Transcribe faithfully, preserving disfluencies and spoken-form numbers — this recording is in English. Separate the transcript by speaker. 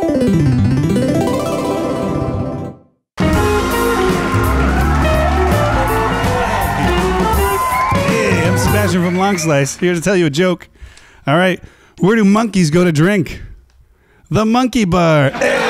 Speaker 1: Hey, I'm Sebastian from Longslice, here to tell you a joke. All right, where do monkeys go to drink? The monkey bar. Hey!